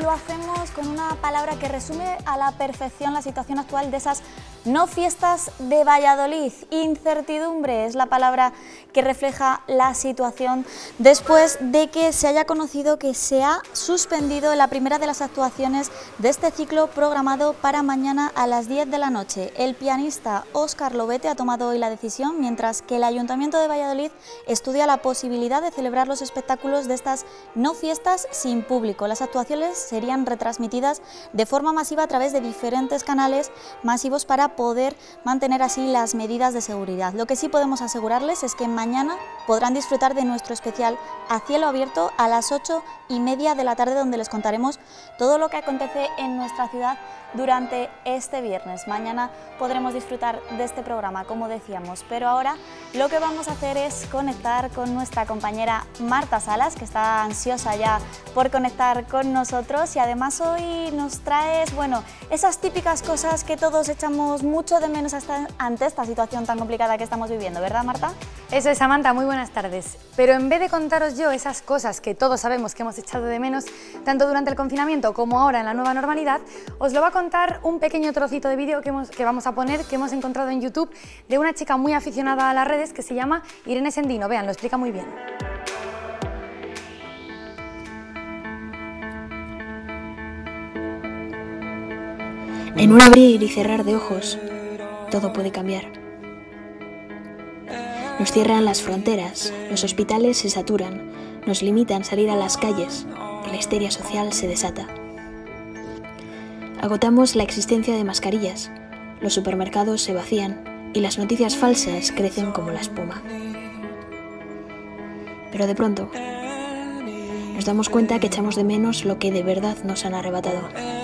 lo hacemos con una palabra que resume a la perfección la situación actual de esas no fiestas de Valladolid. Incertidumbre es la palabra que refleja la situación después de que se haya conocido que se ha suspendido la primera de las actuaciones de este ciclo programado para mañana a las 10 de la noche. El pianista Óscar Lobete ha tomado hoy la decisión, mientras que el Ayuntamiento de Valladolid estudia la posibilidad de celebrar los espectáculos de estas no fiestas sin público. Las actuaciones serían retransmitidas de forma masiva a través de diferentes canales masivos para poder mantener así las medidas de seguridad. Lo que sí podemos asegurarles es que mañana podrán disfrutar de nuestro especial a cielo abierto a las 8:30 de la tarde, donde les contaremos todo lo que acontece en nuestra ciudad durante este viernes. Mañana podremos disfrutar de este programa, como decíamos, pero ahora lo que vamos a hacer es conectar con nuestra compañera Marta Salas, que está ansiosa ya por conectar con nosotros, y además hoy nos traes, bueno, esas típicas cosas que todos echamos mucho de menos ante esta situación tan complicada que estamos viviendo, ¿verdad, Marta? Eso es, Samantha, muy buenas tardes. Pero en vez de contaros yo esas cosas que todos sabemos que hemos echado de menos, tanto durante el confinamiento como ahora en la nueva normalidad, os lo va a contar un pequeño trocito de vídeo que vamos a poner, que hemos encontrado en YouTube, de una chica muy aficionada a las redes que se llama Irene Sendino. Vean, lo explica muy bien. En un abrir y cerrar de ojos, todo puede cambiar. Nos cierran las fronteras, los hospitales se saturan, nos limitan salir a las calles y la histeria social se desata. Agotamos la existencia de mascarillas, los supermercados se vacían y las noticias falsas crecen como la espuma. Pero de pronto, nos damos cuenta que echamos de menos lo que de verdad nos han arrebatado: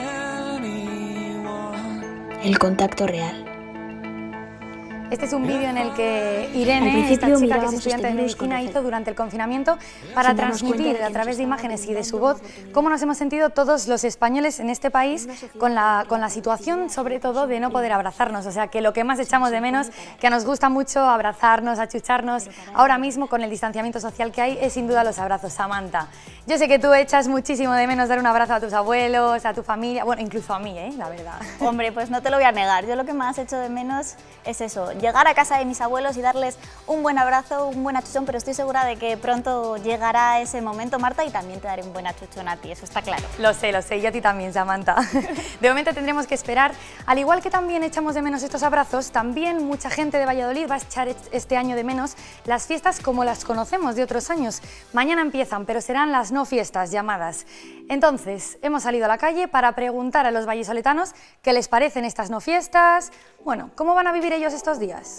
el contacto real. Este es un vídeo en el que Irene, esta chica que es estudiante de medicina, hizo durante el confinamiento para transmitir a través de imágenes y de su voz cómo nos hemos sentido todos los españoles en este país con la situación, sobre todo, de no poder abrazarnos. O sea, que lo que más echamos de menos, que nos gusta mucho abrazarnos, achucharnos, ahora mismo con el distanciamiento social que hay, es sin duda los abrazos. Samantha, yo sé que tú echas muchísimo de menos dar un abrazo a tus abuelos, a tu familia, bueno, incluso a mí, la verdad. Hombre, pues no te lo voy a negar, yo lo que más echo de menos es eso, llegar a casa de mis abuelos y darles un buen abrazo, un buen achuchón, pero estoy segura de que pronto llegará ese momento, Marta, y también te daré un buen achuchón a ti, eso está claro. Lo sé, y a ti también, Samantha. De momento tendremos que esperar. Al igual que también echamos de menos estos abrazos, también mucha gente de Valladolid va a echar este año de menos las fiestas como las conocemos de otros años. Mañana empiezan, pero serán las no fiestas llamadas. Entonces, hemos salido a la calle para preguntar a los vallisoletanos qué les parecen estas no fiestas, bueno, cómo van a vivir ellos estos días.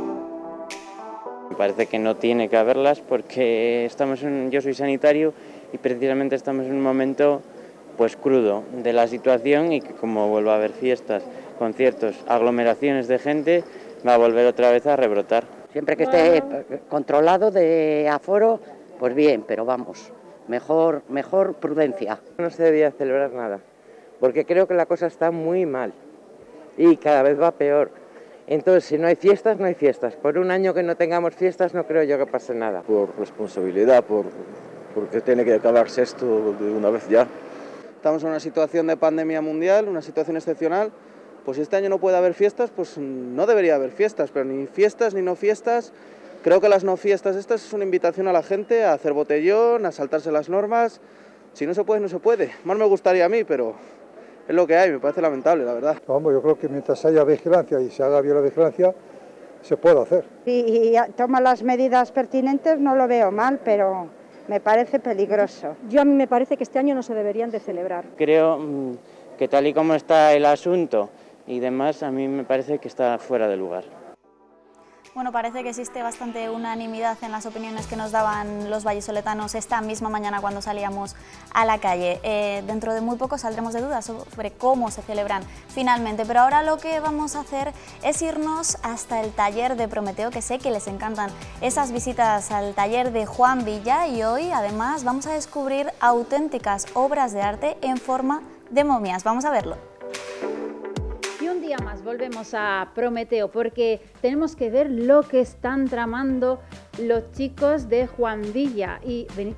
Me parece que no tiene que haberlas porque yo soy sanitario y precisamente estamos en un momento pues crudo de la situación, y que como vuelva a haber fiestas, conciertos, aglomeraciones de gente, va a volver otra vez a rebrotar. Siempre que esté controlado de aforo, pues bien, pero vamos, mejor prudencia. No se debía celebrar nada, porque creo que la cosa está muy mal y cada vez va peor. Entonces, si no hay fiestas, no hay fiestas. Por un año que no tengamos fiestas, no creo yo que pase nada. Por responsabilidad, porque tiene que acabarse esto de una vez ya. Estamos en una situación de pandemia mundial, una situación excepcional. Pues si este año no puede haber fiestas, pues no debería haber fiestas, pero ni fiestas ni no fiestas. Creo que las no fiestas estas es una invitación a la gente a hacer botellón, a saltarse las normas. Si no se puede, no se puede. Más me gustaría a mí, pero es lo que hay, me parece lamentable, la verdad. Vamos, yo creo que mientras haya vigilancia y se haga bien la vigilancia, se puede hacer. Y toma las medidas pertinentes, no lo veo mal, pero me parece peligroso. A mí me parece que este año no se deberían de celebrar. Creo que tal y como está el asunto y demás, a mí me parece que está fuera de lugar. Bueno, parece que existe bastante unanimidad en las opiniones que nos daban los vallisoletanos esta misma mañana cuando salíamos a la calle. Dentro de muy poco saldremos de dudas sobre cómo se celebran finalmente, pero ahora lo que vamos a hacer es irnos hasta el taller de Prometeo, que sé que les encantan esas visitas al taller de Juan Villa, y hoy además vamos a descubrir auténticas obras de arte en forma de momias. Vamos a verlo. Y un día más volvemos a Prometeo porque tenemos que ver lo que están tramando los chicos de Juan Villa, y venid conmigo.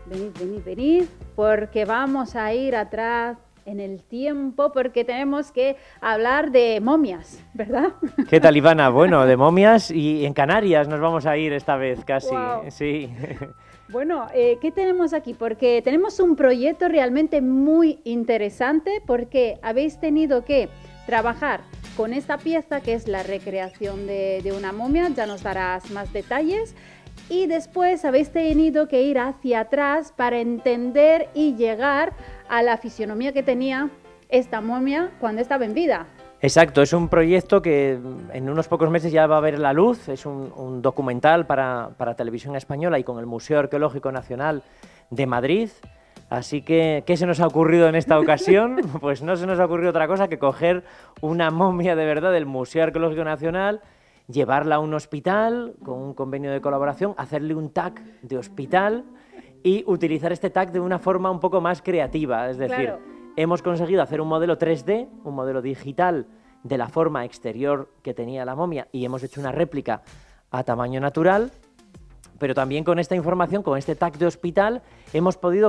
venid, porque vamos a ir atrás en el tiempo, porque tenemos que hablar de momias, ¿verdad? ¿Qué tal, Ivana? Bueno, de momias y en Canarias nos vamos a ir esta vez casi, wow. Sí. Bueno, ¿qué tenemos aquí? Porque tenemos un proyecto realmente muy interesante, porque habéis tenido que trabajar con esta pieza que es la recreación de una momia, ya nos darás más detalles, y después habéis tenido que ir hacia atrás para entender y llegar a la fisionomía que tenía esta momia cuando estaba en vida. Exacto, es un proyecto que en unos pocos meses ya va a ver la luz, es un documental para Televisión Española y con el Museo Arqueológico Nacional de Madrid. Así que, ¿qué se nos ha ocurrido en esta ocasión? Pues no se nos ha ocurrido otra cosa que coger una momia de verdad del Museo Arqueológico Nacional, llevarla a un hospital con un convenio de colaboración, hacerle un tag de hospital y utilizar este tag de una forma un poco más creativa. Es decir, claro, hemos conseguido hacer un modelo 3D, un modelo digital de la forma exterior que tenía la momia y hemos hecho una réplica a tamaño natural, pero también con esta información, con este tag de hospital, hemos podido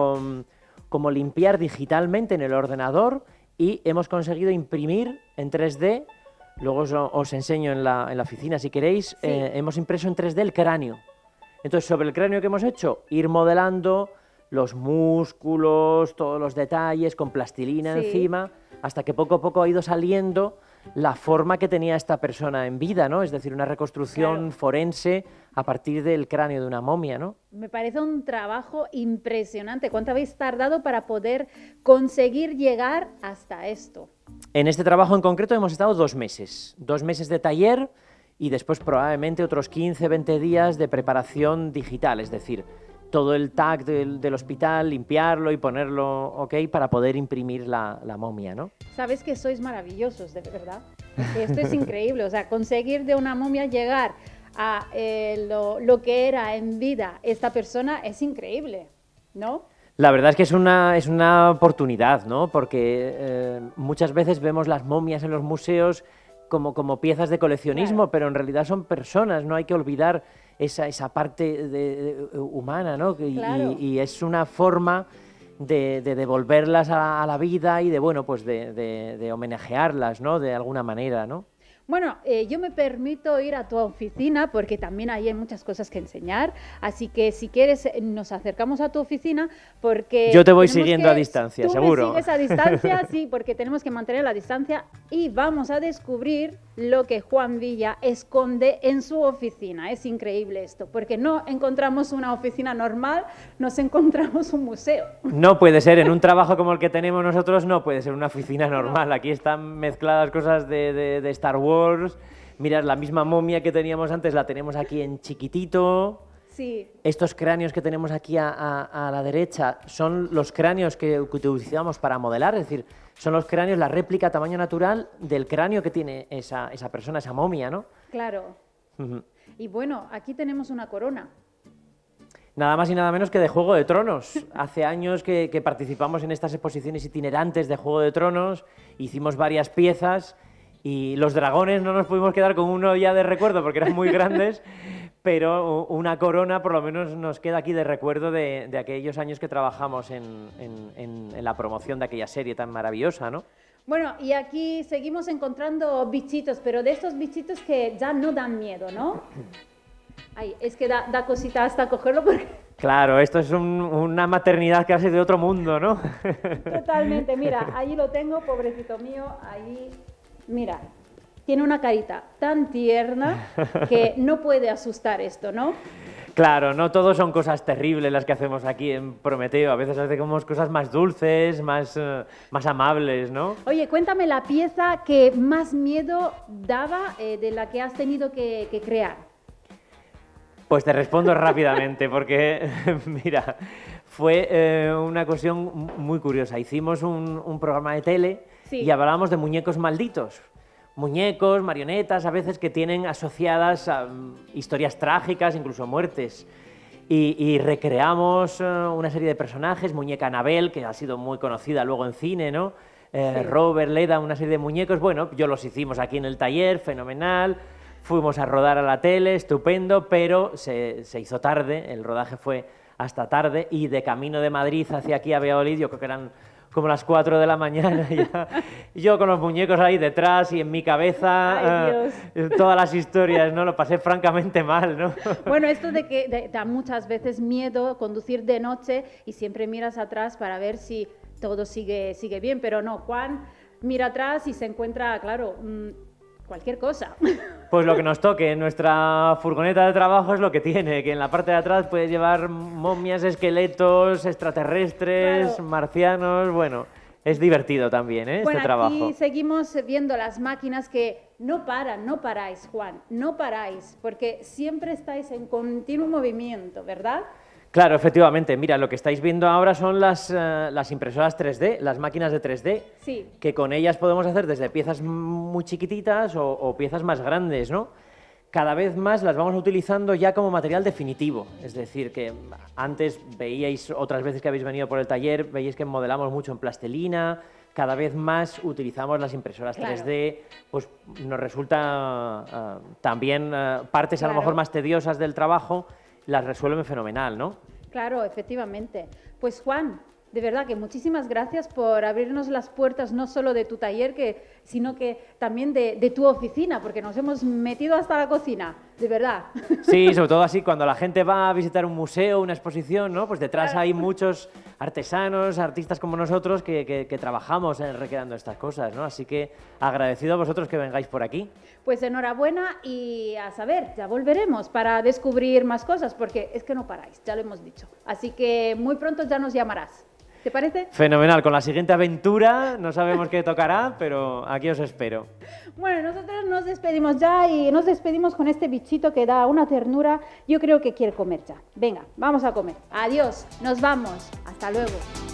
como limpiar digitalmente en el ordenador y hemos conseguido imprimir en 3D. Luego os enseño en la oficina si queréis. Sí. Hemos impreso en 3D el cráneo. Entonces, sobre el cráneo que hemos hecho, ir modelando los músculos, todos los detalles, con plastilina encima, hasta que poco a poco ha ido saliendo la forma que tenía esta persona en vida, ¿no? Es decir, una reconstrucción forense a partir del cráneo de una momia, ¿no? Me parece un trabajo impresionante. ¿Cuánto habéis tardado para poder conseguir llegar hasta esto? En este trabajo en concreto hemos estado 2 meses. 2 meses de taller y después probablemente otros 15, 20 días de preparación digital, es decir, todo el tag del hospital, limpiarlo y ponerlo ok para poder imprimir la momia, ¿no? Sabes que sois maravillosos, de verdad. Porque esto es increíble, o sea, conseguir de una momia llegar a lo que era en vida esta persona es increíble, ¿no? La verdad es que es una oportunidad, ¿no? Porque muchas veces vemos las momias en los museos como piezas de coleccionismo, pero en realidad son personas, no hay que olvidar esa parte humana, ¿no? Y es una forma de devolverlas a la vida y bueno, pues de homenajearlas, ¿no? De alguna manera, ¿no? Bueno, yo me permito ir a tu oficina porque también ahí hay muchas cosas que enseñar, así que si quieres nos acercamos a tu oficina porque... Yo te voy siguiendo a distancia, seguro. Tú me sigues a distancia, sí, porque tenemos que mantener la distancia y vamos a descubrir lo que Juan Villa esconde en su oficina. Es increíble esto, porque no encontramos una oficina normal, nos encontramos un museo. No puede ser, en un trabajo como el que tenemos nosotros no puede ser una oficina normal, aquí están mezcladas cosas de Star Wars. Mirad, la misma momia que teníamos antes la tenemos aquí en chiquitito. Sí. Estos cráneos que tenemos aquí a la derecha son los cráneos que utilizamos para modelar, es decir, son los cráneos, la réplica a tamaño natural del cráneo que tiene esa persona, esa momia, ¿no? Claro. Y bueno, aquí tenemos una corona. Nada más y nada menos que de Juego de Tronos. Hace años que participamos en estas exposiciones itinerantes de Juego de Tronos, hicimos varias piezas. Y los dragones no nos pudimos quedar con uno ya de recuerdo porque eran muy grandes, pero una corona por lo menos nos queda aquí de recuerdo de aquellos años que trabajamos en la promoción de aquella serie tan maravillosa, ¿no? Bueno, y aquí seguimos encontrando bichitos, pero de estos bichitos que ya no dan miedo, ¿no? Ay, es que da cosita hasta cogerlo porque... Claro, esto es una maternidad casi de otro mundo, ¿no? Totalmente, mira, ahí lo tengo, pobrecito mío, ahí... Mira, tiene una carita tan tierna que no puede asustar esto, ¿no? Claro, no todo son cosas terribles las que hacemos aquí en Prometeo. A veces hacemos cosas más dulces, más amables, ¿no? Oye, cuéntame la pieza que más miedo daba de la que has tenido que crear. Pues te respondo rápidamente porque, mira, fue una cuestión muy curiosa. Hicimos un programa de tele y hablábamos de muñecos malditos. Muñecos, marionetas, a veces que tienen asociadas historias trágicas, incluso muertes. Y recreamos una serie de personajes, muñeca Anabel, que ha sido muy conocida luego en cine, ¿no? Robert, Leda, una serie de muñecos. Bueno, yo los hicimos aquí en el taller, fenomenal. Fuimos a rodar a la tele, estupendo, pero se hizo tarde, el rodaje fue hasta tarde, y de camino de Madrid hacia aquí a Valladolid, yo creo que eran como las 4 de la mañana ya. Yo con los muñecos ahí detrás y en mi cabeza, todas las historias, ¿no? Lo pasé francamente mal, ¿no? Bueno, esto de que da muchas veces miedo conducir de noche y siempre miras atrás para ver si todo sigue bien, pero no, Juan mira atrás y se encuentra, claro, cualquier cosa. Pues lo que nos toque, nuestra furgoneta de trabajo es lo que tiene, que en la parte de atrás puedes llevar momias, esqueletos, extraterrestres, claro, marcianos, bueno, es divertido también, bueno, este trabajo. Aquí seguimos viendo las máquinas que no paran, no paráis, Juan, no paráis, porque siempre estáis en continuo movimiento, ¿verdad? Claro, efectivamente. Mira, lo que estáis viendo ahora son las impresoras 3D, las máquinas de 3D, sí, que con ellas podemos hacer desde piezas muy chiquititas o piezas más grandes, ¿no? Cada vez más las vamos utilizando ya como material definitivo, es decir, que antes veíais, otras veces que habéis venido por el taller, veíais que modelamos mucho en plastilina, cada vez más utilizamos las impresoras 3D, pues nos resulta también partes a lo mejor más tediosas del trabajo, las resuelven fenomenal, ¿no? Claro, efectivamente. Pues Juan, de verdad que muchísimas gracias por abrirnos las puertas no solo de tu taller, sino que también de tu oficina, porque nos hemos metido hasta la cocina, de verdad. Sí, sobre todo así, cuando la gente va a visitar un museo, una exposición, ¿no? Pues detrás hay muchos artesanos, artistas como nosotros que trabajamos recreando estas cosas, ¿no? Así que agradecido a vosotros que vengáis por aquí. Pues enhorabuena y a saber, ya volveremos para descubrir más cosas, porque es que no paráis, ya lo hemos dicho. Así que muy pronto ya nos llamarás. ¿Te parece? Fenomenal, con la siguiente aventura no sabemos qué tocará, pero aquí os espero. Bueno, nosotros nos despedimos ya y nos despedimos con este bichito que da una ternura. Yo creo que quiere comer ya. Venga, vamos a comer. Adiós, nos vamos. Hasta luego.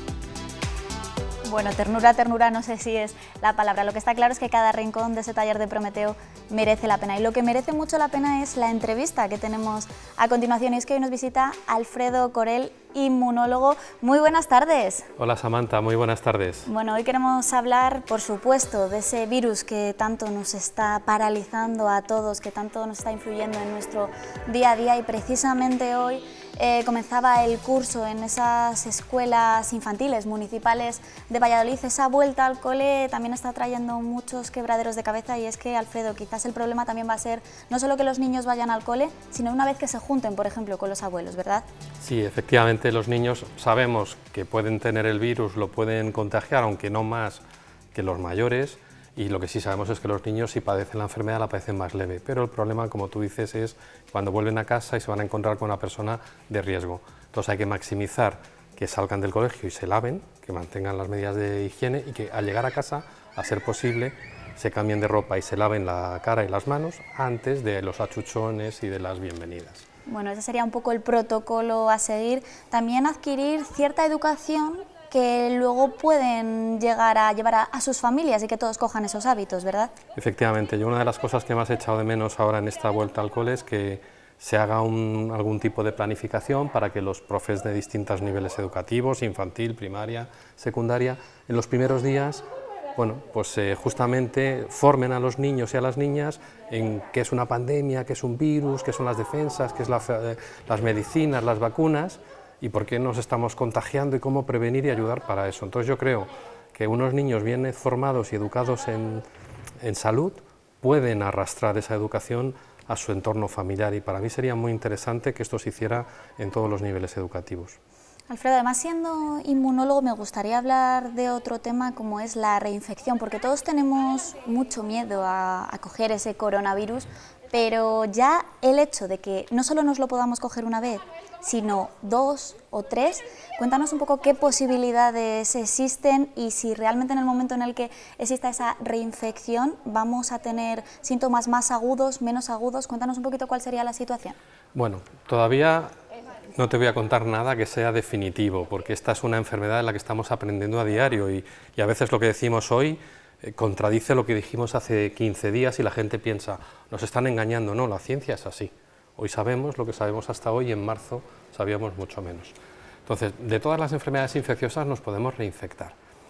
Bueno, ternura, no sé si es la palabra. Lo que está claro es que cada rincón de ese taller de Prometeo merece la pena. Y lo que merece mucho la pena es la entrevista que tenemos a continuación. Y es que hoy nos visita Alfredo Corel, inmunólogo. Muy buenas tardes. Hola Samantha, muy buenas tardes. Bueno, hoy queremos hablar, por supuesto, de ese virus que tanto nos está paralizando a todos, que tanto nos está influyendo en nuestro día a día, y precisamente hoy comenzaba el curso en esas escuelas infantiles municipales de Valladolid. Esa vuelta al cole también está trayendo muchos quebraderos de cabeza, y es que, Alfredo, quizás el problema también va a ser no solo que los niños vayan al cole, sino una vez que se junten, por ejemplo, con los abuelos, ¿verdad? Sí, efectivamente, los niños sabemos que pueden tener el virus, lo pueden contagiar, aunque no más que los mayores, y lo que sí sabemos es que los niños, si padecen la enfermedad, la padecen más leve, pero el problema, como tú dices, es cuando vuelven a casa y se van a encontrar con una persona de riesgo. Entonces hay que maximizar que salgan del colegio y se laven, que mantengan las medidas de higiene, y que al llegar a casa, a ser posible, se cambien de ropa y se laven la cara y las manos antes de los achuchones y de las bienvenidas. Bueno, ese sería un poco el protocolo a seguir. También adquirir cierta educación que luego pueden llegar a llevar a sus familias y que todos cojan esos hábitos, ¿verdad? Efectivamente, yo una de las cosas que más he echado de menos ahora en esta vuelta al cole es que se haga algún tipo de planificación para que los profes de distintos niveles educativos, infantil, primaria, secundaria, en los primeros días, bueno, pues justamente formen a los niños y a las niñas en qué es una pandemia, qué es un virus, qué son las defensas, qué es las medicinas, las vacunas, y por qué nos estamos contagiando y cómo prevenir y ayudar para eso. Entonces yo creo que unos niños bien formados y educados en salud pueden arrastrar esa educación a su entorno familiar, y para mí sería muy interesante que esto se hiciera en todos los niveles educativos. Alfredo, además, siendo inmunólogo, me gustaría hablar de otro tema como es la reinfección, porque todos tenemos mucho miedo a coger ese coronavirus, pero ya el hecho de que no solo nos lo podamos coger una vez, sino 2 o 3, cuéntanos un poco qué posibilidades existen y si realmente en el momento en el que exista esa reinfección vamos a tener síntomas más agudos, menos agudos. Cuéntanos un poquito cuál sería la situación. Bueno, todavía no te voy a contar nada que sea definitivo, porque esta es una enfermedad en la que estamos aprendiendo a diario y a veces lo que decimos hoy contradice lo que dijimos hace 15 días y la gente piensa, nos están engañando. No, la ciencia es así. Hoy sabemos lo que sabemos hasta hoy, y en marzo sabíamos mucho menos. Entonces, de todas las enfermedades infecciosas nos podemos reinfectar.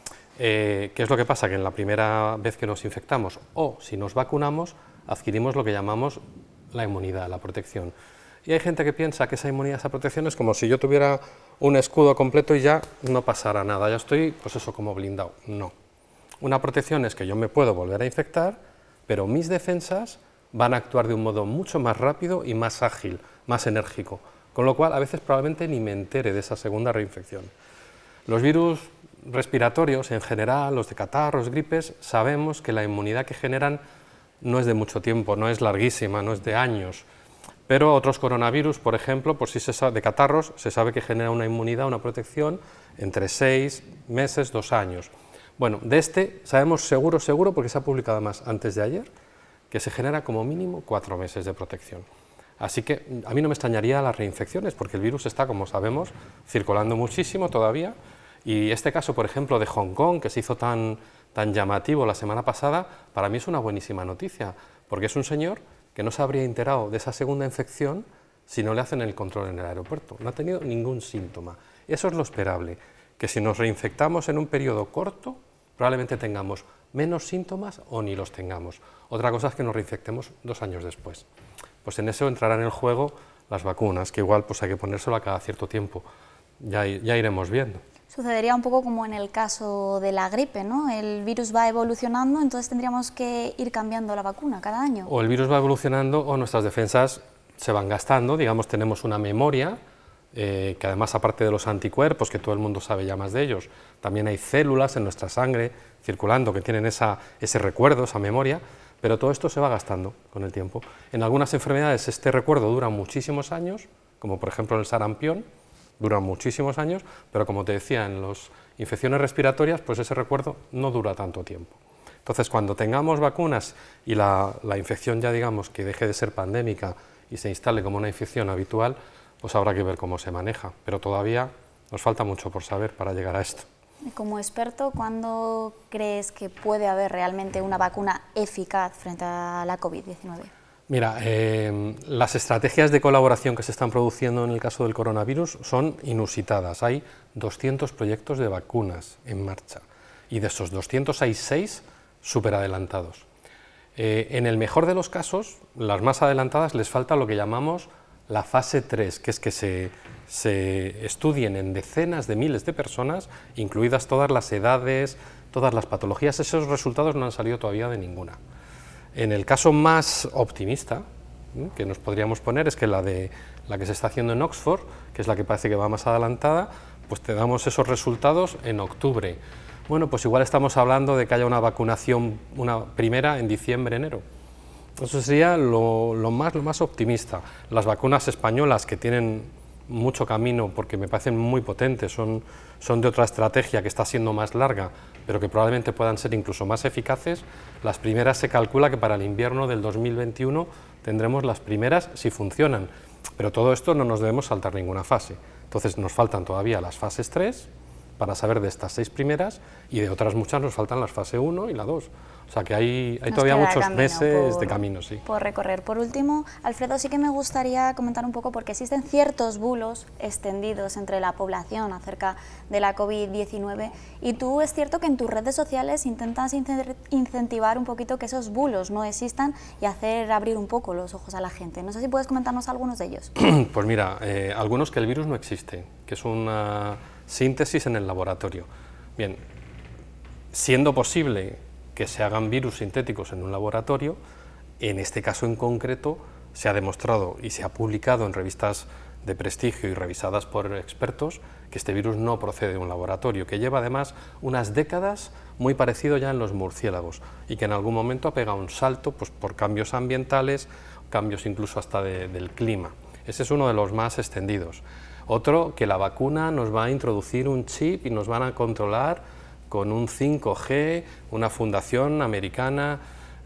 ¿Qué es lo que pasa? Que en la primera vez que nos infectamos o si nos vacunamos, adquirimos lo que llamamos la inmunidad, la protección. Y hay gente que piensa que esa inmunidad, esa protección es como si yo tuviera un escudo completo y ya no pasará nada, ya estoy, pues eso, como blindado. No. Una protección es que yo me puedo volver a infectar, pero mis defensas van a actuar de un modo mucho más rápido y más ágil, más enérgico, con lo cual a veces probablemente ni me entere de esa segunda reinfección. Los virus respiratorios en general, los de catarros, gripes, sabemos que la inmunidad que generan no es de mucho tiempo, no es larguísima, no es de años, pero otros coronavirus, por ejemplo, pues sí se sabe, de catarros, se sabe que genera una inmunidad, una protección entre 6 meses, 2 años. Bueno, de este sabemos seguro, porque se ha publicado más antes de ayer, que se genera como mínimo 4 meses de protección. Así que a mí no me extrañaría las reinfecciones, porque el virus está, como sabemos, circulando muchísimo todavía, y este caso, por ejemplo, de Hong Kong, que se hizo tan llamativo la semana pasada, para mí es una buenísima noticia, porque es un señor que no se habría enterado de esa segunda infección si no le hacen el control en el aeropuerto. No ha tenido ningún síntoma. Eso es lo esperable, que si nos reinfectamos en un periodo corto, probablemente tengamos menos síntomas o ni los tengamos. Otra cosa es que nos reinfectemos 2 años después. Pues en eso entrarán en el juego las vacunas, que igual pues hay que ponérselo a cada cierto tiempo. Ya iremos viendo. Sucedería un poco como en el caso de la gripe, ¿no? El virus va evolucionando, entonces tendríamos que ir cambiando la vacuna cada año. O el virus va evolucionando o nuestras defensas se van gastando, digamos, tenemos una memoria, que además, aparte de los anticuerpos, que todo el mundo sabe ya más de ellos, también hay células en nuestra sangre circulando que tienen ese recuerdo, esa memoria, pero todo esto se va gastando con el tiempo. En algunas enfermedades este recuerdo dura muchísimos años, como por ejemplo el sarampión, dura muchísimos años, pero como te decía, en las infecciones respiratorias, pues ese recuerdo no dura tanto tiempo. Entonces, cuando tengamos vacunas y la infección ya, digamos, que deje de ser pandémica y se instale como una infección habitual, pues habrá que ver cómo se maneja, pero todavía nos falta mucho por saber para llegar a esto. Como experto, ¿cuándo crees que puede haber realmente una vacuna eficaz frente a la COVID-19? Mira, las estrategias de colaboración que se están produciendo en el caso del coronavirus son inusitadas. Hay 200 proyectos de vacunas en marcha y de esos 200 hay 6 superadelantados. En el mejor de los casos, las más adelantadas les falta lo que llamamos la fase 3, que es que se estudien en decenas de miles de personas, incluidas todas las edades, todas las patologías. Esos resultados no han salido todavía de ninguna. En el caso más optimista que nos podríamos poner es que la que se está haciendo en Oxford, que es la que parece que va más adelantada, pues te damos esos resultados en octubre. Bueno, pues igual estamos hablando de que haya una vacunación, una primera en diciembre, enero. Eso sería lo más optimista. Las vacunas españolas, que tienen mucho camino porque me parecen muy potentes, son de otra estrategia que está siendo más larga, pero que probablemente puedan ser incluso más eficaces. Las primeras se calcula que para el invierno del 2021 tendremos las primeras si funcionan, pero todo esto no nos debemos saltar ninguna fase. Entonces nos faltan todavía las fases 3 para saber de estas 6 primeras, y de otras muchas nos faltan las fase 1 y la 2. O sea que hay todavía muchos meses de camino, sí. Por recorrer. Por último, Alfredo, sí que me gustaría comentar un poco, porque existen ciertos bulos extendidos entre la población acerca de la COVID-19, y tú es cierto que en tus redes sociales intentas incentivar un poquito que esos bulos no existan y hacer abrir un poco los ojos a la gente. No sé si puedes comentarnos algunos de ellos. Pues mira, algunos que el virus no existe, que es una síntesis en el laboratorio. Bien, siendo posible que se hagan virus sintéticos en un laboratorio, en este caso en concreto se ha demostrado y se ha publicado en revistas de prestigio y revisadas por expertos que este virus no procede de un laboratorio, que lleva además unas décadas muy parecido ya en los murciélagos y que en algún momento ha pegado un salto pues, por cambios ambientales, cambios incluso hasta del clima. Ese es uno de los más extendidos. Otro, que la vacuna nos va a introducir un chip y nos van a controlar con un 5G, una fundación americana.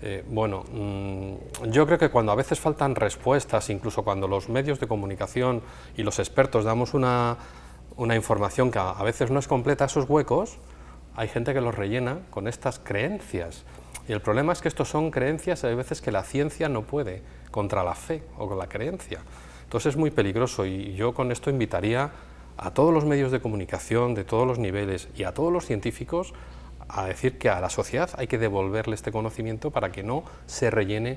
Yo creo que cuando a veces faltan respuestas, incluso cuando los medios de comunicación y los expertos damos una información que a veces no es completa, esos huecos, hay gente que los rellena con estas creencias. Y el problema es que estos son creencias, hay veces que la ciencia no puede contra la fe o con la creencia. Entonces es muy peligroso, y yo con esto invitaría a todos los medios de comunicación de todos los niveles y a todos los científicos a decir que a la sociedad hay que devolverle este conocimiento para que no se rellene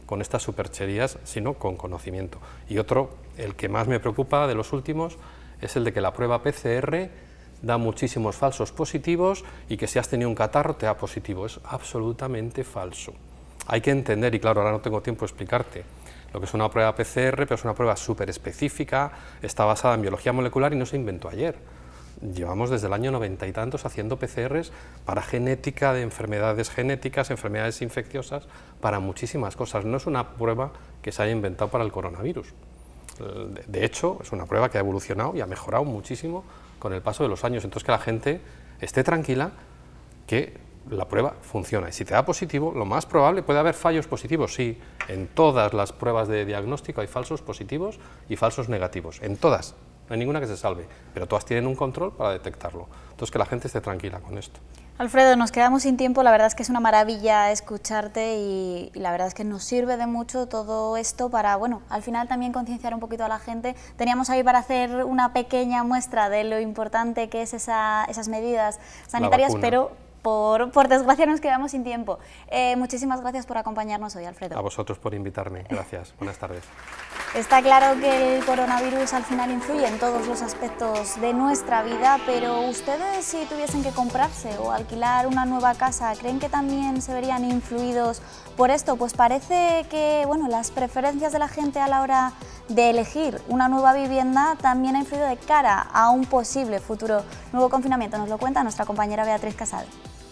con estas supercherías, sino con conocimiento. Y otro, el que más me preocupa de los últimos, es el de que la prueba PCR da muchísimos falsos positivos y que si has tenido un catarro te da positivo. Es absolutamente falso. Hay que entender, y claro, ahora no tengo tiempo de explicarte lo que es una prueba PCR, pero es una prueba súper específica, está basada en biología molecular y no se inventó ayer. Llevamos desde el año 90 y tantos haciendo PCRs para genética de enfermedades genéticas, enfermedades infecciosas, para muchísimas cosas. No es una prueba que se haya inventado para el coronavirus. De hecho, es una prueba que ha evolucionado y ha mejorado muchísimo con el paso de los años. Entonces, que la gente esté tranquila que la prueba funciona. Y si te da positivo, lo más probable, puede haber fallos positivos, sí. En todas las pruebas de diagnóstico hay falsos positivos y falsos negativos. En todas. No hay ninguna que se salve, pero todas tienen un control para detectarlo. Entonces, que la gente esté tranquila con esto. Alfredo, nos quedamos sin tiempo, la verdad es que es una maravilla escucharte y la verdad es que nos sirve de mucho todo esto para, bueno, al final también concienciar un poquito a la gente. Teníamos ahí para hacer una pequeña muestra de lo importante que es esas medidas sanitarias, pero por desgracia nos quedamos sin tiempo. Muchísimas gracias por acompañarnos hoy, Alfredo. A vosotros por invitarme, gracias. Buenas tardes. Está claro que el coronavirus al final influye en todos los aspectos de nuestra vida, pero ustedes, si tuviesen que comprarse o alquilar una nueva casa, ¿creen que también se verían influidos por esto? Pues parece que, bueno, las preferencias de la gente a la hora de elegir una nueva vivienda también ha influido de cara a un posible futuro nuevo confinamiento. Nos lo cuenta nuestra compañera Beatriz Casado.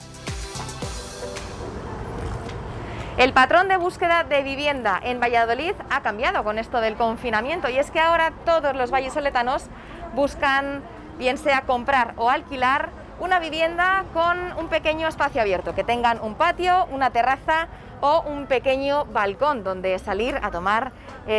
El patrón de búsqueda de vivienda en Valladolid ha cambiado con esto del confinamiento y es que ahora todos los vallisoletanos buscan, bien sea comprar o alquilar, una vivienda con un pequeño espacio abierto, que tengan un patio, una terraza o un pequeño balcón donde salir a tomar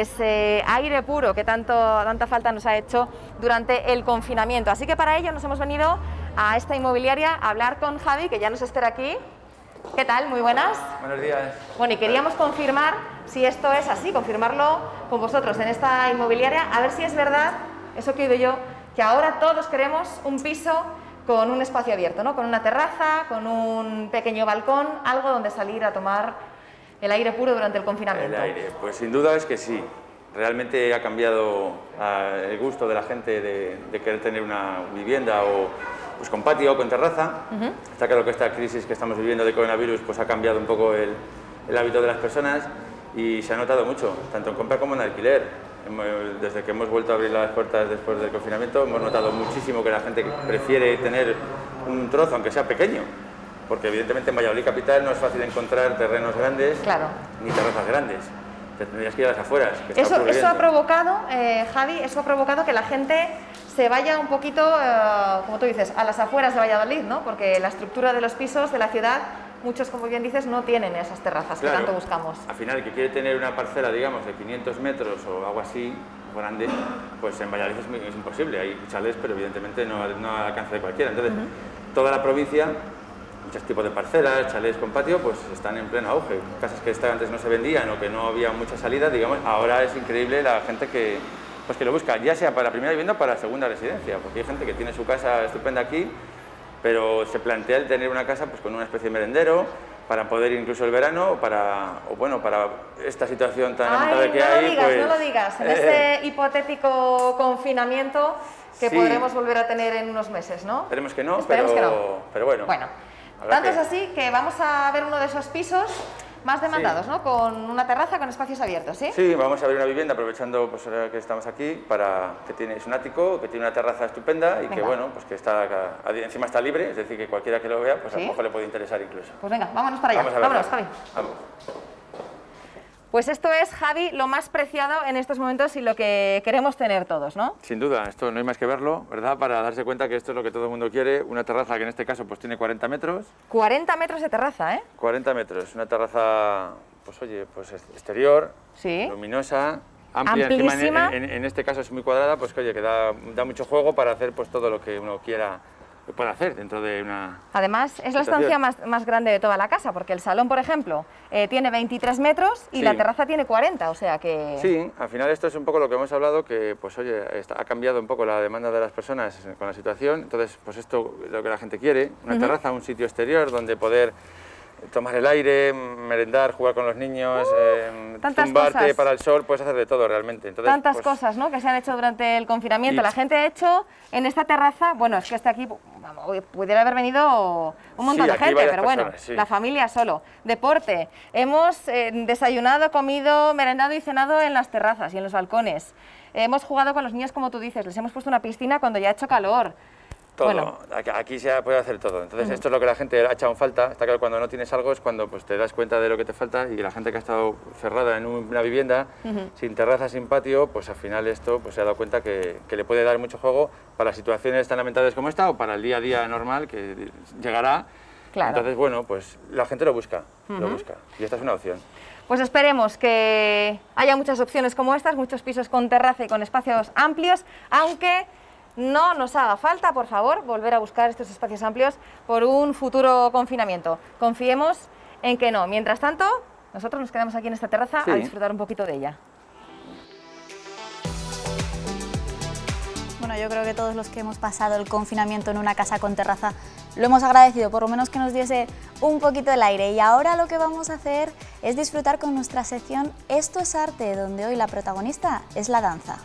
ese aire puro que tanta falta nos ha hecho durante el confinamiento. Así que para ello nos hemos venido a esta inmobiliaria a hablar con Javi, que ya nos espera aquí. ¿Qué tal? Muy buenas. Buenos días. Bueno, y queríamos confirmar si esto es así, confirmarlo con vosotros en esta inmobiliaria, a ver si es verdad, eso que he oído yo, que ahora todos queremos un piso con un espacio abierto, ¿no? Con una terraza, con un pequeño balcón, algo donde salir a tomar el aire puro durante el confinamiento. El aire, pues sin duda es que sí. Realmente ha cambiado el gusto de la gente de querer tener una vivienda o pues con patio o con terraza. Está claro que esta crisis que estamos viviendo de coronavirus pues ha cambiado un poco el hábito de las personas y se ha notado mucho, tanto en compra como en alquiler. Desde que hemos vuelto a abrir las puertas después del confinamiento hemos notado muchísimo que la gente prefiere tener un trozo, aunque sea pequeño, porque evidentemente en Valladolid capital no es fácil encontrar terrenos grandes ni terrazas grandes. Te tendrías que ir a las afueras. Eso ha provocado, Javi, eso ha provocado que la gente se vaya un poquito, como tú dices, a las afueras de Valladolid, ¿no? Porque la estructura de los pisos de la ciudad, muchos, como bien dices, no tienen esas terrazas que tanto buscamos. Al final, el que quiere tener una parcela, digamos, de 500 metros o algo así, grande, pues en Valladolid es imposible. Hay chalés, pero evidentemente no al alcance de cualquiera. Entonces, toda la provincia, muchos tipos de parcelas, chalés con patio, pues están en pleno auge. Casas que antes no se vendían o que no había mucha salida, digamos, ahora es increíble la gente que lo busca, ya sea para la primera vivienda o para la segunda residencia, porque hay gente que tiene su casa estupenda aquí, pero se plantea el tener una casa pues con una especie de merendero, para poder ir incluso el verano, para esta situación tan lamentable que hay. No lo digas, en ese hipotético confinamiento que podremos volver a tener en unos meses, ¿no? Esperemos que no, pero bueno. Bueno, tanto es así que vamos a ver uno de esos pisos más demandados, ¿no? Con una terraza, con espacios abiertos, ¿sí? Sí, vamos a abrir una vivienda aprovechando pues ahora que estamos aquí, es un ático, que tiene una terraza estupenda y que bueno, pues que encima está libre, es decir, que cualquiera que lo vea, pues a lo mejor le puede interesar incluso. Pues venga, vámonos para allá, vámonos, Javi. Vamos. Pues esto es, Javi, lo más preciado en estos momentos y lo que queremos tener todos, ¿no? Sin duda, esto no hay más que verlo, ¿verdad? Para darse cuenta que esto es lo que todo el mundo quiere, una terraza que en este caso pues tiene 40 metros. 40 metros de terraza, ¿eh? 40 metros, una terraza, pues oye, pues exterior, luminosa, amplia, encima en este caso es muy cuadrada, pues que oye, que da mucho juego para hacer pues todo lo que uno quiera que pueda hacer dentro de una... Además, es la estancia más grande de toda la casa, porque el salón, por ejemplo, tiene 23 metros y la terraza tiene 40, o sea que... Sí, al final esto es un poco lo que hemos hablado, que pues oye, ha cambiado un poco la demanda de las personas con la situación, entonces pues esto es lo que la gente quiere, una terraza, un sitio exterior donde poder tomar el aire, merendar, jugar con los niños, tumbarte cosas. para el sol, puedes hacer de todo realmente. Entonces, tantas pues, cosas, ¿no?, que se han hecho durante el confinamiento. La gente ha hecho en esta terraza, bueno, es que hasta aquí pudiera haber venido un montón de gente, pero bueno, la familia solo. Deporte, hemos desayunado, comido, merendado y cenado en las terrazas y en los balcones. Hemos jugado con los niños, como tú dices, les hemos puesto una piscina cuando ya ha hecho calor. Todo, bueno. Aquí se puede hacer todo. Entonces esto es lo que la gente ha echado en falta. Está claro, cuando no tienes algo es cuando pues, te das cuenta de lo que te falta, y la gente que ha estado cerrada en una vivienda, sin terraza, sin patio, pues al final esto pues, se ha dado cuenta que le puede dar mucho juego para situaciones tan lamentables como esta o para el día a día normal que llegará. Claro. Entonces, bueno, pues la gente lo busca, y esta es una opción. Pues esperemos que haya muchas opciones como estas, muchos pisos con terraza y con espacios amplios, aunque no nos haga falta, por favor, volver a buscar estos espacios amplios por un futuro confinamiento. Confiemos en que no. Mientras tanto, nosotros nos quedamos aquí en esta terraza a disfrutar un poquito de ella. Bueno, yo creo que todos los que hemos pasado el confinamiento en una casa con terraza lo hemos agradecido, por lo menos que nos diese un poquito el aire. Y ahora lo que vamos a hacer es disfrutar con nuestra sección Esto es Arte, donde hoy la protagonista es la danza.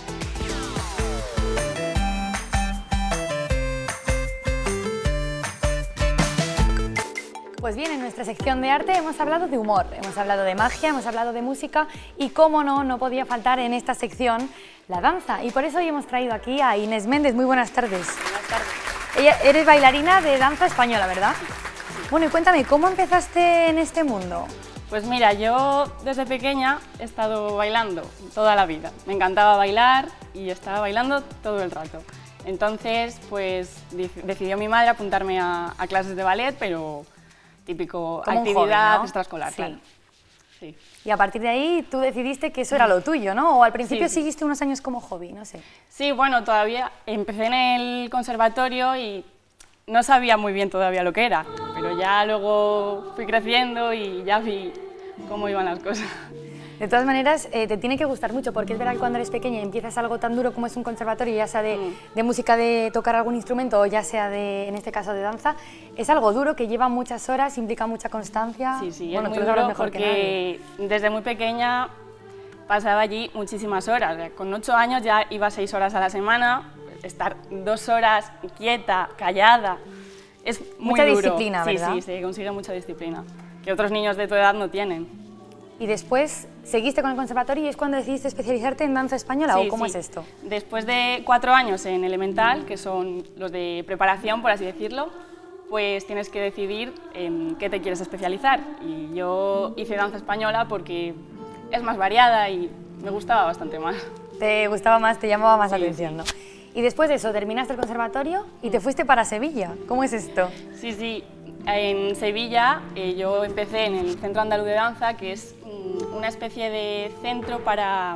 Pues bien, en nuestra sección de arte hemos hablado de humor, hemos hablado de magia, hemos hablado de música y, cómo no, no podía faltar en esta sección la danza. Y por eso hoy hemos traído aquí a Inés Méndez. Muy buenas tardes. Buenas tardes. Eres bailarina de danza española, ¿verdad? Sí. Bueno, y cuéntame, ¿cómo empezaste en este mundo? Pues mira, yo desde pequeña he estado bailando toda la vida. Me encantaba bailar y estaba bailando todo el rato. Entonces, pues decidió mi madre apuntarme a clases de ballet, pero típico como actividad joven, ¿no? Extraescolar, sí. Claro. Sí. Y a partir de ahí tú decidiste que eso era lo tuyo, ¿no? O al principio seguiste unos años como hobby, no sé. Sí, bueno, todavía empecé en el conservatorio y no sabía muy bien todavía lo que era, pero ya luego fui creciendo y ya vi cómo iban las cosas. De todas maneras, te tiene que gustar mucho, porque es verdad que cuando eres pequeña y empiezas algo tan duro como es un conservatorio, ya sea de música, de tocar algún instrumento, o ya sea en este caso de danza, es algo duro que lleva muchas horas, implica mucha constancia. Sí, sí, bueno, es muy duro porque desde muy pequeña pasaba allí muchísimas horas. Con 8 años ya iba 6 horas a la semana, estar 2 horas quieta, callada, es muy mucha duro. Disciplina, ¿verdad? Sí, sí, se consigue mucha disciplina, que otros niños de tu edad no tienen. Y después seguiste con el conservatorio y es cuando decidiste especializarte en danza española, ¿o cómo es esto? Después de 4 años en elemental, que son los de preparación, por así decirlo, pues tienes que decidir en qué te quieres especializar. Y yo hice danza española porque es más variada y me gustaba bastante más. Te gustaba más, te llamaba más la atención, ¿no? Y después de eso terminaste el conservatorio y te fuiste para Sevilla. ¿Cómo es esto? Sí, sí. En Sevilla yo empecé en el Centro Andaluz de Danza, que es una especie de centro para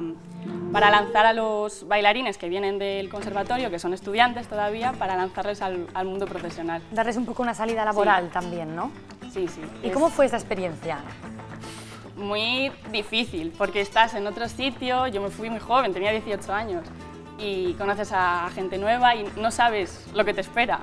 lanzar a los bailarines que vienen del conservatorio, que son estudiantes todavía, para lanzarles al mundo profesional. Darles un poco una salida laboral también, ¿no? Sí, sí. ¿Y cómo fue esta experiencia? Muy difícil, porque estás en otro sitio, yo me fui muy joven, tenía 18 años, y conoces a gente nueva y no sabes lo que te espera.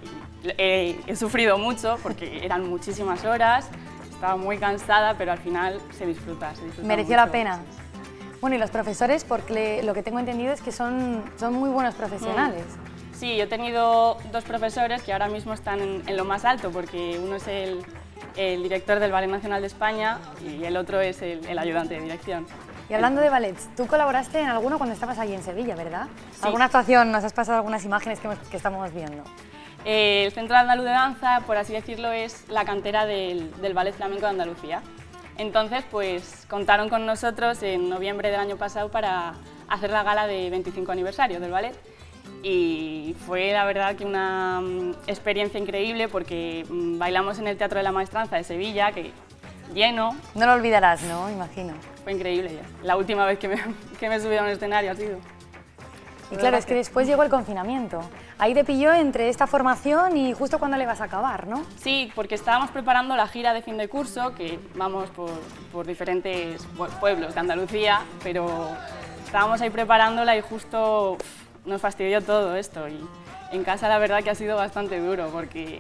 He sufrido mucho porque eran muchísimas horas, estaba muy cansada, pero al final se disfruta. ¿Mereció la pena? Bueno, y los profesores, porque lo que tengo entendido es que son muy buenos profesionales. Sí, yo he tenido 2 profesores que ahora mismo están en lo más alto, porque uno es el director del Ballet Nacional de España y el otro es el ayudante de dirección. Y hablando de ballets, tú colaboraste en alguno cuando estabas allí en Sevilla, ¿verdad? Sí. ¿Alguna actuación? Nos has pasado algunas imágenes que estamos viendo. El Centro Andaluz de Danza, por así decirlo, es la cantera del Ballet Flamenco de Andalucía. Entonces, pues contaron con nosotros en noviembre del año pasado para hacer la gala de 25 aniversario del ballet. Y fue la verdad que una experiencia increíble porque bailamos en el Teatro de la Maestranza de Sevilla, que lleno. No lo olvidarás, ¿no? Imagino. Fue increíble ya. La última vez que me subí a un escenario ha sido. Y claro, es que después llegó el confinamiento. Ahí te pilló entre esta formación y justo cuando le vas a acabar, ¿no? Sí, porque estábamos preparando la gira de fin de curso, que vamos por diferentes pueblos de Andalucía, pero estábamos ahí preparándola y justo nos fastidió todo esto. Y en casa la verdad que ha sido bastante duro, porque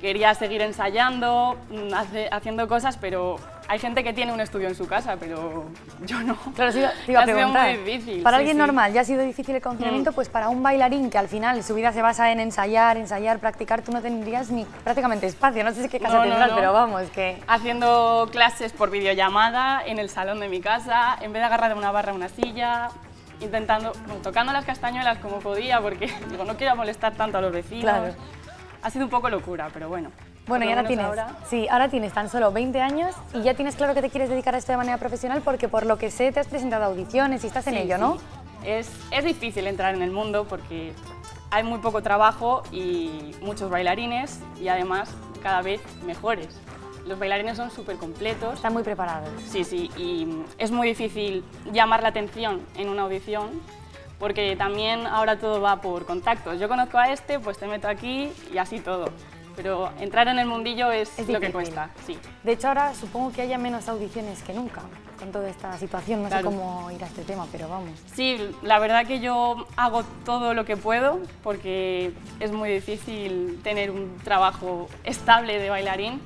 quería seguir ensayando, haciendo cosas, pero hay gente que tiene un estudio en su casa, pero yo no. Claro, te iba a preguntar. Ha sido muy difícil. Para alguien normal ya ha sido difícil el confinamiento, pues para un bailarín que al final su vida se basa en ensayar, practicar, tú no tendrías ni prácticamente espacio. No sé qué casa tendrás, pero vamos, que... Haciendo clases por videollamada en el salón de mi casa, en vez de agarrar de una barra a una silla, intentando, tocando las castañuelas como podía, porque digo, no quiero molestar tanto a los vecinos. Claro. Ha sido un poco locura, pero bueno. Bueno, y ahora tienes, ahora tienes tan solo 20 años y ya tienes claro que te quieres dedicar a esto de manera profesional, porque por lo que sé te has presentado a audiciones y estás en ello, ¿no? Es difícil entrar en el mundo porque hay muy poco trabajo y muchos bailarines y además cada vez mejores. Los bailarines son súper completos. Están muy preparados. Sí, y es muy difícil llamar la atención en una audición porque también ahora todo va por contactos. Yo conozco a este, pues te meto aquí y así todo. Pero entrar en el mundillo es lo que cuesta, sí. De hecho, ahora supongo que haya menos audiciones que nunca con toda esta situación. No sé cómo irá este tema, pero vamos. Sí, la verdad que yo hago todo lo que puedo porque es muy difícil tener un trabajo estable de bailarín,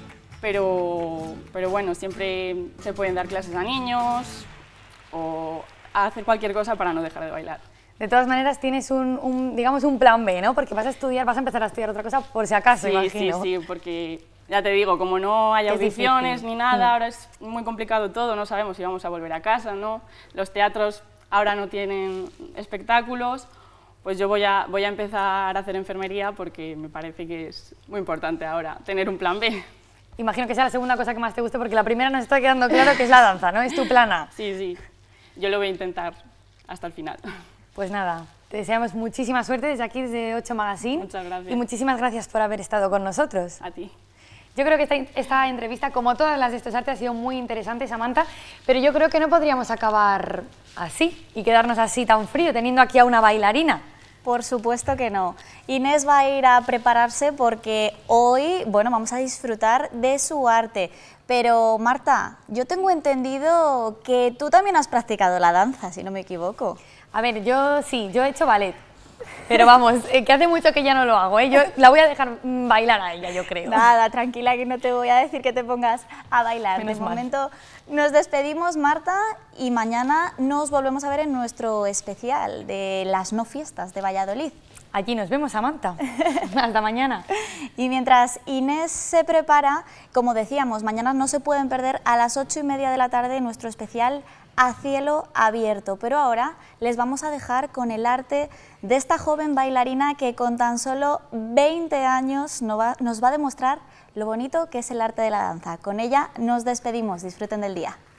pero bueno, siempre se pueden dar clases a niños o hacer cualquier cosa para no dejar de bailar. De todas maneras tienes digamos un plan B, ¿no? Porque vas a empezar a estudiar otra cosa por si acaso, imagino. Sí, porque ya te digo, como no hay audiciones ni nada, ahora es muy complicado todo, no sabemos si vamos a volver a casa, ¿no? Los teatros ahora no tienen espectáculos, pues yo voy a empezar a hacer enfermería porque me parece que es muy importante ahora tener un plan B. Imagino que sea la segunda cosa que más te guste, porque la primera nos está quedando claro que es la danza, ¿no? Es tu plan A. Sí, yo lo voy a intentar hasta el final. Pues nada, te deseamos muchísima suerte desde aquí, desde 8 Magazine. Muchas gracias. Y muchísimas gracias por haber estado con nosotros. A ti. Yo creo que esta entrevista, como todas las de Esto es Arte, ha sido muy interesante, Samantha, pero yo creo que no podríamos acabar así y quedarnos así tan frío, teniendo aquí a una bailarina. Por supuesto que no. Inés va a ir a prepararse porque hoy, bueno, vamos a disfrutar de su arte. Pero, Marta, yo tengo entendido que tú también has practicado la danza, si no me equivoco. A ver, yo he hecho ballet, pero vamos, que hace mucho que ya no lo hago, ¿eh? Yo la voy a dejar bailar a ella, yo creo. Nada, tranquila, que no te voy a decir que te pongas a bailar. De momento nos despedimos, Marta, y mañana nos volvemos a ver en nuestro especial de las no fiestas de Valladolid. Allí nos vemos, Samantha. Hasta mañana. Y mientras Inés se prepara, como decíamos, mañana no se pueden perder a las 8:30 de la tarde nuestro especial A Cielo Abierto. Pero ahora les vamos a dejar con el arte de esta joven bailarina que con tan solo 20 años nos va a demostrar lo bonito que es el arte de la danza. Con ella nos despedimos. Disfruten del día.